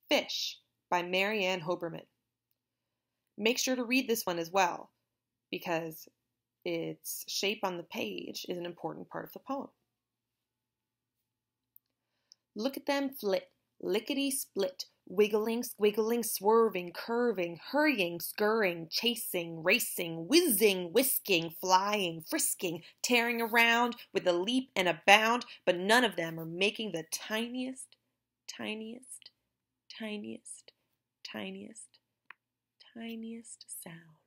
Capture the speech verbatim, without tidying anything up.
Fish by Marianne Hoberman. Make sure to read this one as well, because its shape on the page is an important part of the poem. Look at them flit, lickety-split, wiggling, squiggling, swerving, curving, hurrying, scurrying, chasing, racing, whizzing, whisking, flying, frisking, tearing around with a leap and a bound, but none of them are making the tiniest, tiniest, tiniest, tiniest, tiniest sound.